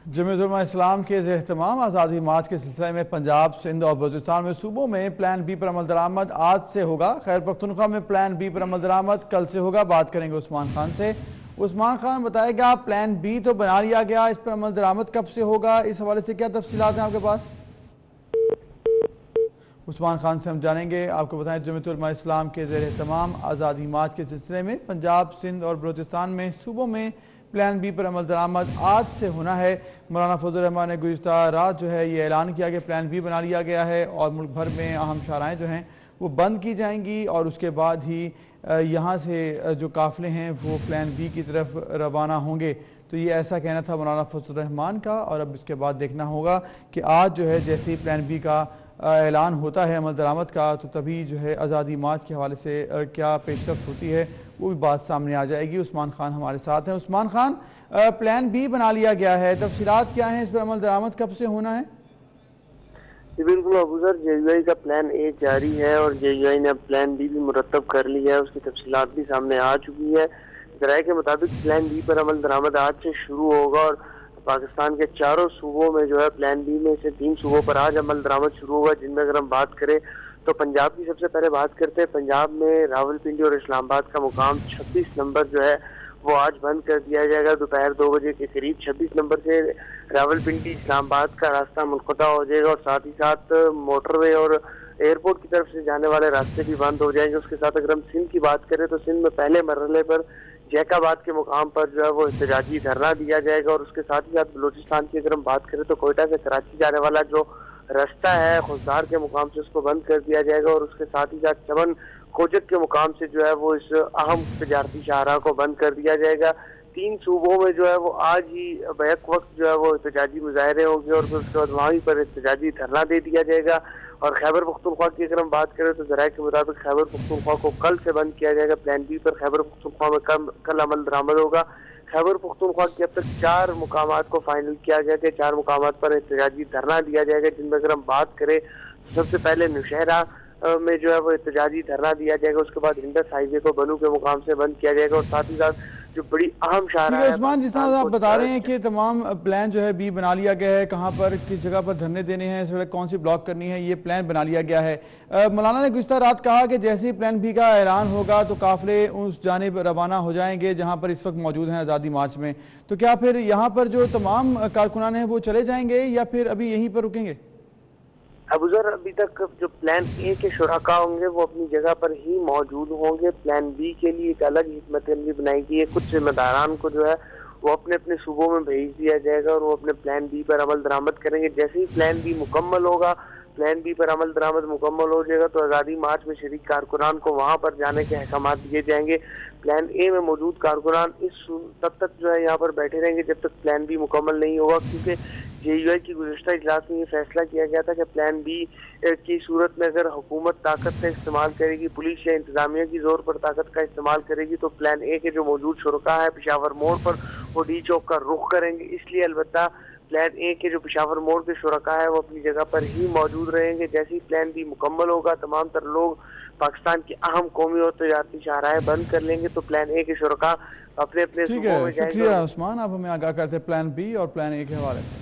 जमीयत इस्लाम के एहतमाम आज़ादी मार्च के सिलसिले में पंजाब, सिंध और बलूचिस्तान में सूबों में प्लान बी पर अमल दरामद आज से होगा। खैर पख्तूनख्वा में प्लान बी पर अमल दरामद कल से होगा। बात करेंगे उस्मान खान से। उस्मान खान बताएगा, प्लान बी तो बना लिया गया, इस पर अमल दरामद कब से होगा, इस हवाले से क्या तफसीलात हैं आपके पास? उस्मान खान से हम जानेंगे। आपको बताएं, जमीयत इस्लाम के ज़ेर-ए-तमाम आज़ादी मार्च के सिलसिले में पंजाब, सिंध और बलूचिस्तान में सूबों में प्लान बी पर अमल दरामद आज से होना है। मौलाना फजल रहमान ने गुज़िश्ता रात जो है ये ऐलान किया कि प्लान बी बना लिया गया है और मुल्क भर में अहम शाहराएँ जो हैं वो बंद की जाएंगी और उसके बाद ही यहाँ से जो काफ़िले हैं वो प्लान बी की तरफ रवाना होंगे। तो ये ऐसा कहना था मौलाना फजल रहमान का। और अब इसके बाद देखना होगा कि आज जो है जैसे ही प्लान बी का ऐलान होता है अमल दरामद का, तो तभी जो है आज़ादी मार्च के हवाले से क्या पेशरफ्त होती है वो भी बात सामने आ जाएगी। उस्मान खान हमारे साथ हैं। उस्मान खान, प्लान बी बना लिया गया है, तफसीलात क्या हैं, इस पर अमल दरामद कब से होना है? जी बिल्कुल अबू सर, JUI का प्लान ए जारी है और JUI ने अब प्लान बी भी मुरतब कर लिया है। उसकी तफसीलात भी सामने आ चुकी है। ज़राए के मुताबिक प्लान बी पर अमल दरामद आज से शुरू होगा और पाकिस्तान के चारों सूबों में जो है प्लान बी में से 3 सूबों पर आज अमल दरामद शुरू होगा। जिनमें अगर हम बात करें तो पंजाब की सबसे पहले बात करते हैं। पंजाब में रावलपिंडी और इस्लामाबाद का मुकाम 26 नंबर जो है वो आज बंद कर दिया जाएगा। दोपहर 2 बजे के करीब 26 नंबर से रावलपिंडी इस्लामाबाद का रास्ता मुनक़ता हो जाएगा और साथ ही साथ मोटरवे और एयरपोर्ट की तरफ से जाने वाले रास्ते भी बंद हो जाएंगे। उसके साथ अगर हम सिंध की बात करें तो सिंध में पहले मरहले पर जैकाबाद के मुकाम पर जो है वो एहतजाजी धरना दिया जाएगा। और उसके साथ ही साथ बलूचिस्तान की अगर हम बात करें तो कोयटा से कराची जाने वाला जो रास्ता है खुजदार के मुकाम से उसको बंद कर दिया जाएगा। और उसके साथ ही साथ चमन खोजत के मुकाम से जो है वो इस अहम तजारती शाहराह को बंद कर दिया जाएगा। 3 सूबों में जो है वो आज ही बैक वक्त जो है वो एहतजाजी मुजाहरे होंगे और फिर उसके बाद वहीं पर एहतजाजी धरना दे दिया जाएगा। और खैबर पख्तूनख्वा की अगर हम बात करें तो ज़राए के मुताबिक खैबर पख्तूनख्वा को कल से बंद किया जाएगा। प्लान बी पर खैबर पख्तूनख्वा में कल अमल दरामद होगा। खैबर पख्तूनख्वा के अब तक 4 मुकामात को फाइनल किया गया कि 4 मुकामात पर एहतजाजी धरना दिया जाएगा। जिनमें अगर हम बात करें तो सबसे पहले नौशहरा में जो है वो एहतजाजी धरना दिया जाएगा। उसके बाद इंडस हाईवे को बनू के मुकाम से बंद किया जाएगा और साथ ही साथ जो बड़ी अहम शाहरा है उस्मान, जिस तरह आप बता रहे हैं कि तमाम प्लान जो है बी बना लिया गया है, कहाँ पर किस जगह पर धरने देने हैं, सड़क कौन सी ब्लॉक करनी है, ये प्लान बना लिया गया है। मौलाना ने गुज़िश्ता रात कहा कि जैसे ही प्लान बी का ऐलान होगा तो काफ़िले उस जानिब रवाना हो जाएंगे जहाँ पर इस वक्त मौजूद हैं आज़ादी मार्च में। तो क्या फिर यहाँ पर जो तमाम कारकुनान हैं वो चले जाएंगे या फिर अभी यहीं पर रुकेंगे? अबू सर, अभी तक जो प्लान ए के शुरका होंगे वो अपनी जगह पर ही मौजूद होंगे। प्लान बी के लिए एक अलग हिकमत अमली बनाई गई है। कुछ जिम्मेदारान को जो है वो अपने अपने सूबों में भेज दिया जाएगा और वो अपने प्लान बी पर अमल दरामद करेंगे। जैसे ही प्लान बी मुकम्मल होगा, प्लान बी पर अमल दरामद मुकम्मल हो जाएगा तो आज़ादी मार्च में शरीक कारकुनान को वहाँ पर जाने के अहकाम दिए जाएंगे। प्लान ए में मौजूद कारकुनान तब तक जो है यहाँ पर बैठे रहेंगे जब तक प्लान बी मुकम्मल नहीं होगा। क्योंकि JUI की गुज़िश्ता इजलास में ये फैसला किया गया था कि प्लान बी की सूरत में अगर हुकूमत ताकत का इस्तेमाल करेगी, पुलिस या इंतजामिया की जोर पर ताकत का इस्तेमाल करेगी तो प्लान ए के जो मौजूद शुरका है पेशावर मोड़ पर वो डी चौक का रुख करेंगे। इसलिए अलबत्ता प्लान ए के जो पेशावर मोड़ के शुरका है वो अपनी जगह पर ही मौजूद रहेंगे। जैसे ही प्लान बी मुकम्मल होगा तमाम तर लोग पाकिस्तान की अहम कौमी और तजारती शाहराहें बंद कर लेंगे तो प्लान ए के शुरका अपने अपने ठीक है, शुक्रिया उस्मान, आप हमें आगाह करते प्लान बी और प्लान ए के हवाले से।